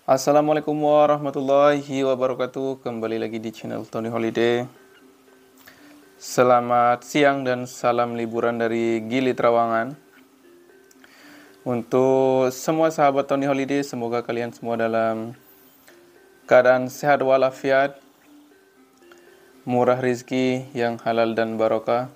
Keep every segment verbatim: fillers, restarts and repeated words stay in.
Assalamualaikum warahmatullahi wabarakatuh. Kembali lagi di channel Tony Holiday. Selamat siang dan salam liburan dari Gili Trawangan. Untuk semua sahabat Tony Holiday, semoga kalian semua dalam keadaan sehat walafiat, murah rizki yang halal dan barokah.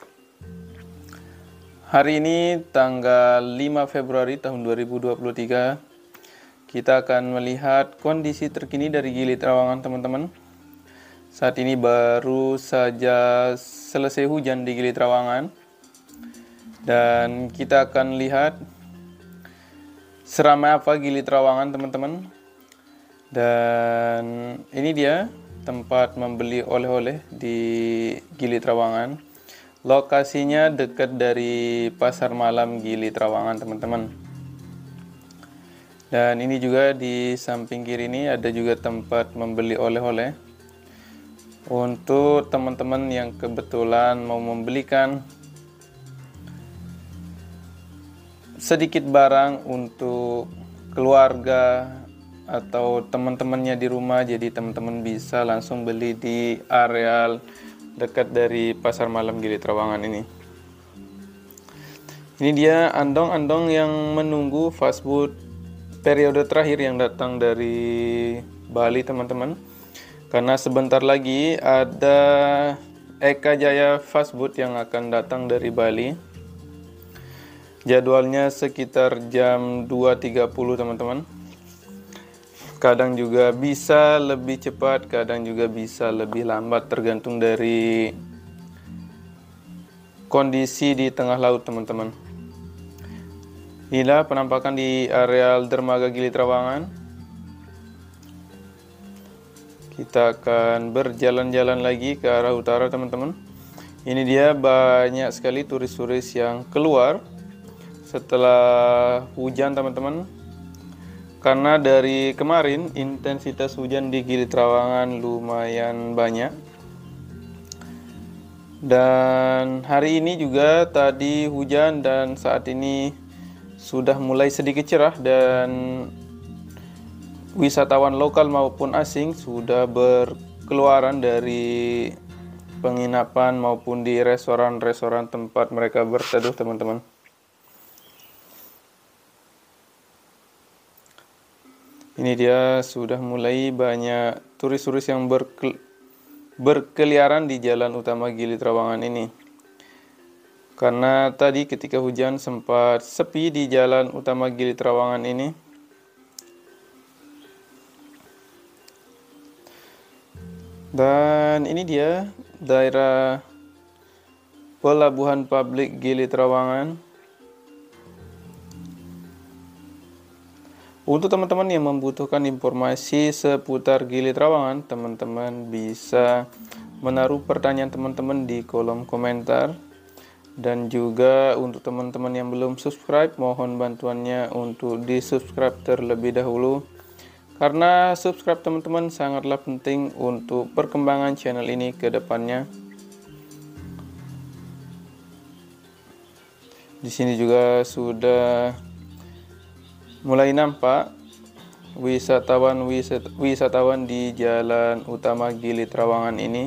Hari ini tanggal lima Februari tahun dua ribu dua puluh tiga, kita akan melihat kondisi terkini dari Gili Trawangan, teman-teman. Saat ini baru saja selesai hujan di Gili Trawangan, dan kita akan lihat seramai apa Gili Trawangan, teman-teman. Dan ini dia tempat membeli oleh-oleh di Gili Trawangan. Lokasinya dekat dari Pasar Malam Gili Trawangan, teman-teman. Dan ini juga di samping kiri ini ada juga tempat membeli oleh-oleh untuk teman-teman yang kebetulan mau membelikan sedikit barang untuk keluarga atau teman-temannya di rumah. Jadi teman-teman bisa langsung beli di areal dekat dari Pasar Malam Gili Trawangan ini. Ini dia andong-andong yang menunggu fastfood periode terakhir yang datang dari Bali, teman-teman. Karena sebentar lagi ada Eka Jaya Fast Food yang akan datang dari Bali. Jadwalnya sekitar jam dua tiga puluh, teman-teman. Kadang juga bisa lebih cepat, kadang juga bisa lebih lambat, tergantung dari kondisi di tengah laut, teman-teman. Inilah penampakan di areal dermaga Gili Trawangan. Kita akan berjalan-jalan lagi ke arah utara, teman-teman. Ini dia banyak sekali turis-turis yang keluar setelah hujan, teman-teman. Karena dari kemarin intensitas hujan di Gili Trawangan lumayan banyak. Dan hari ini juga tadi hujan dan saat ini sudah mulai sedikit cerah, dan wisatawan lokal maupun asing sudah berkeluaran dari penginapan maupun di restoran-restoran tempat mereka berteduh, teman-teman. Ini dia sudah mulai banyak turis-turis yang berkel berkeliaran di jalan utama Gili Trawangan ini. Karena tadi ketika hujan sempat sepi di jalan utama Gili Trawangan ini. Dan ini dia daerah Pelabuhan Publik Gili Trawangan. Untuk teman-teman yang membutuhkan informasi seputar Gili Trawangan, teman-teman bisa menaruh pertanyaan teman-teman di kolom komentar. Dan juga untuk teman-teman yang belum subscribe, mohon bantuannya untuk di subscribe terlebih dahulu. Karena subscribe teman-teman sangatlah penting untuk perkembangan channel ini ke depannya. Di sini juga sudah mulai nampak wisatawan wisatawan di jalan utama Gili Trawangan ini.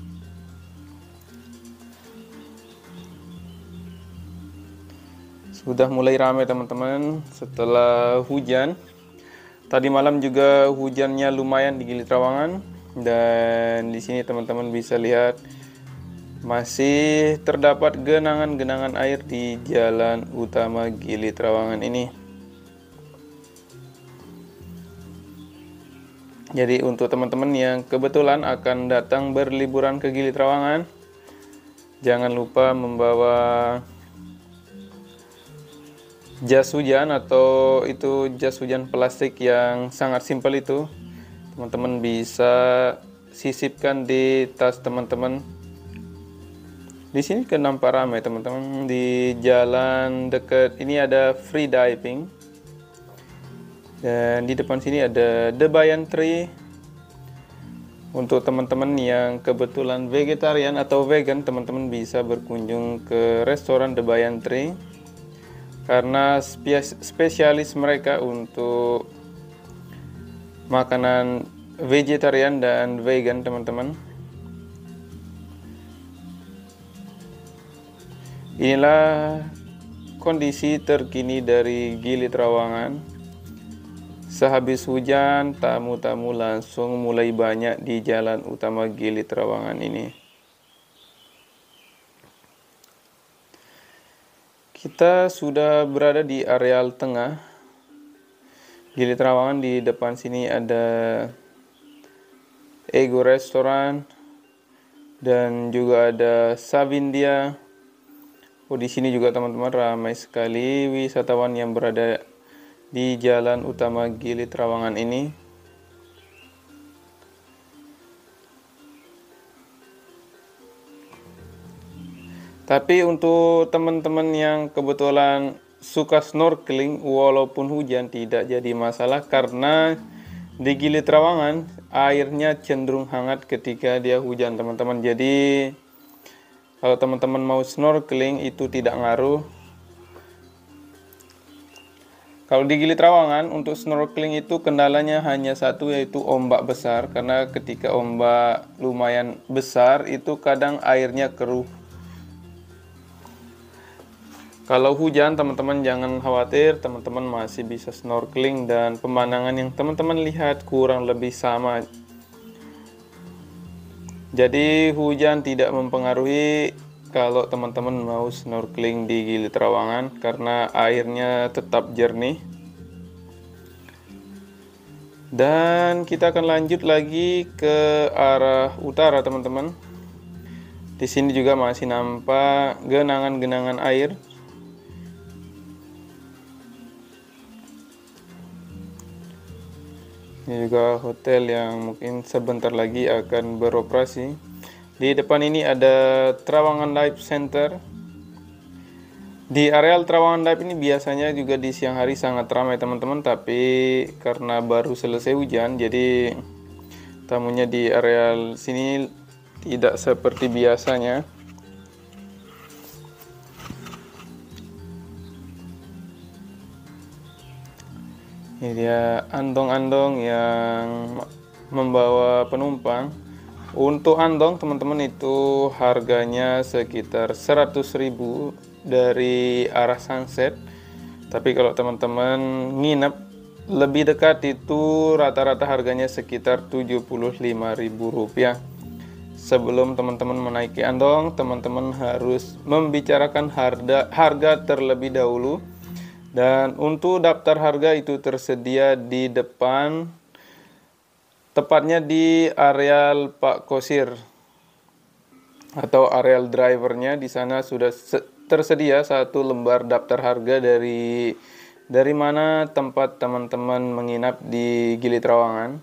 Sudah mulai ramai, teman-teman, setelah hujan. Tadi malam juga hujannya lumayan di Gili Trawangan, dan di sini teman-teman bisa lihat masih terdapat genangan-genangan air di jalan utama Gili Trawangan ini. Jadi untuk teman-teman yang kebetulan akan datang berliburan ke Gili Trawangan, jangan lupa membawa jas hujan, atau itu jas hujan plastik yang sangat simpel itu. Teman-teman bisa sisipkan di tas teman-teman. Di sini kan nampak ramai, teman-teman. Di jalan dekat ini ada free diving. Dan di depan sini ada The Banyan Tree. Untuk teman-teman yang kebetulan vegetarian atau vegan, teman-teman bisa berkunjung ke restoran The Banyan Tree. Karena spesialis mereka untuk makanan vegetarian dan vegan teman-teman. Inilah kondisi terkini dari Gili Trawangan. Sehabis hujan, tamu-tamu langsung mulai banyak di jalan utama Gili Trawangan ini. Kita sudah berada di areal tengah Gili Trawangan. Di depan sini ada Ego Restoran dan juga ada Savindia. Oh, di sini juga teman-teman ramai sekali wisatawan yang berada di jalan utama Gili Trawangan ini. Tapi untuk teman-teman yang kebetulan suka snorkeling walaupun hujan tidak jadi masalah, karena di Gili Trawangan airnya cenderung hangat ketika dia hujan teman-teman. Jadi kalau teman-teman mau snorkeling itu tidak ngaruh. Kalau di Gili Trawangan untuk snorkeling itu kendalanya hanya satu, yaitu ombak besar. Karena ketika ombak lumayan besar itu kadang airnya keruh. Kalau hujan teman-teman jangan khawatir, teman-teman masih bisa snorkeling dan pemandangan yang teman-teman lihat kurang lebih sama. Jadi hujan tidak mempengaruhi kalau teman-teman mau snorkeling di Gili Trawangan karena airnya tetap jernih. Dan kita akan lanjut lagi ke arah utara teman-teman. Di sini juga masih nampak genangan-genangan air. Ini juga hotel yang mungkin sebentar lagi akan beroperasi. Di depan ini ada Trawangan Dive Center. Di areal Trawangan Dive ini biasanya juga di siang hari sangat ramai teman-teman, tapi karena baru selesai hujan, jadi tamunya di areal sini tidak seperti biasanya. Ini dia andong-andong yang membawa penumpang. Untuk andong teman-teman itu harganya sekitar seratus ribu dari arah Sunset. Tapi kalau teman-teman nginep lebih dekat itu rata-rata harganya sekitar tujuh puluh lima ribu rupiah. Sebelum teman-teman menaiki andong, teman-teman harus membicarakan harga, harga terlebih dahulu. Dan untuk daftar harga itu tersedia di depan, tepatnya di areal Pak Kosir atau areal drivernya. Di sana sudah tersedia satu lembar daftar harga dari dari mana tempat teman-teman menginap di Gili Trawangan.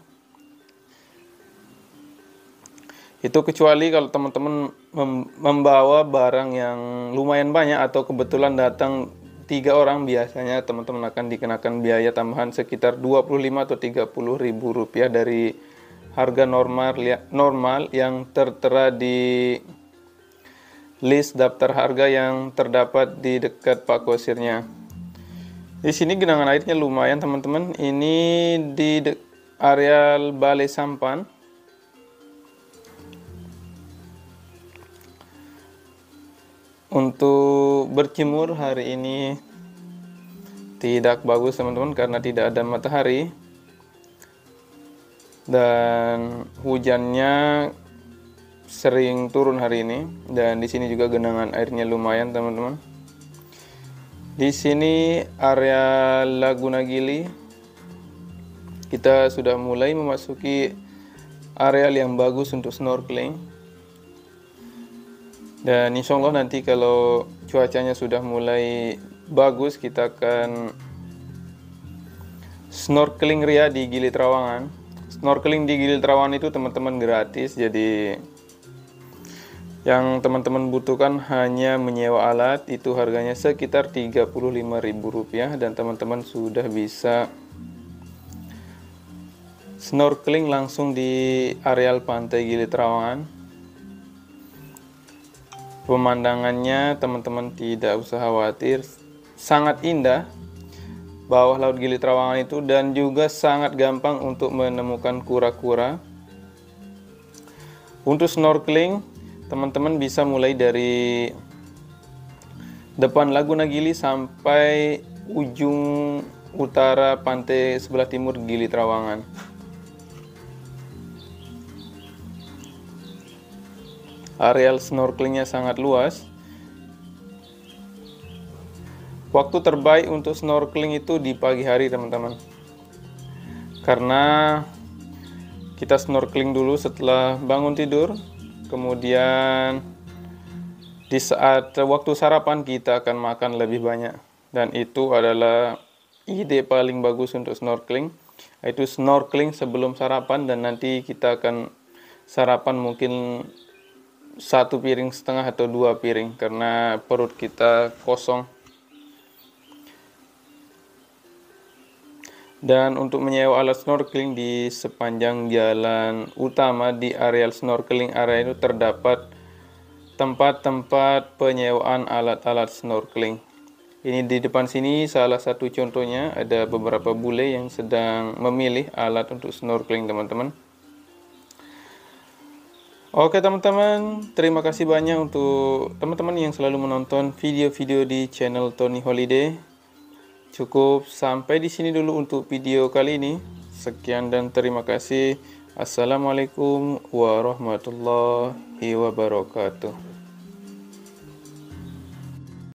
Itu kecuali kalau teman-teman membawa barang yang lumayan banyak atau kebetulan datang tiga orang, biasanya teman-teman akan dikenakan biaya tambahan sekitar dua puluh lima atau tiga puluh ribu rupiah dari harga normal normal yang tertera di list daftar harga yang terdapat di dekat Pak Kosirnya. Di sini genangan airnya lumayan teman-teman. Ini di areal Balai Sampan. Untuk berjemur hari ini tidak bagus teman-teman karena tidak ada matahari dan hujannya sering turun hari ini. Dan di sini juga genangan airnya lumayan teman-teman. Di sini area Laguna Gili. Kita sudah mulai memasuki areal yang bagus untuk snorkeling. Dan insya Allah nanti kalau cuacanya sudah mulai bagus, kita akan snorkeling ria di Gili Trawangan. Snorkeling di Gili Trawangan itu teman-teman gratis, jadi yang teman-teman butuhkan hanya menyewa alat. Itu harganya sekitar tiga puluh lima ribu rupiah dan teman-teman sudah bisa snorkeling langsung di areal pantai Gili Trawangan. Pemandangannya teman-teman tidak usah khawatir, sangat indah. bawah Laut Gili Trawangan itu, dan juga sangat gampang untuk menemukan kura-kura. Untuk snorkeling, teman-teman bisa mulai dari depan Laguna Gili sampai ujung utara pantai sebelah timur Gili Trawangan. Areal snorkelingnya sangat luas. Waktu terbaik untuk snorkeling itu di pagi hari, teman-teman. Karena kita snorkeling dulu setelah bangun tidur, kemudian di saat waktu sarapan kita akan makan lebih banyak. Dan itu adalah ide paling bagus untuk snorkeling, yaitu snorkeling sebelum sarapan, dan nanti kita akan sarapan mungkin satu piring setengah atau dua piring karena perut kita kosong. Dan untuk menyewa alat snorkeling di sepanjang jalan utama di areal snorkeling area itu terdapat tempat-tempat penyewaan alat-alat snorkeling. Ini di depan sini salah satu contohnya, ada beberapa bule yang sedang memilih alat untuk snorkeling, teman-teman. Oke teman-teman, terima kasih banyak untuk teman-teman yang selalu menonton video-video di channel Tony Holiday. Cukup sampai di sini dulu untuk video kali ini. Sekian dan terima kasih. Assalamualaikum warahmatullahi wabarakatuh.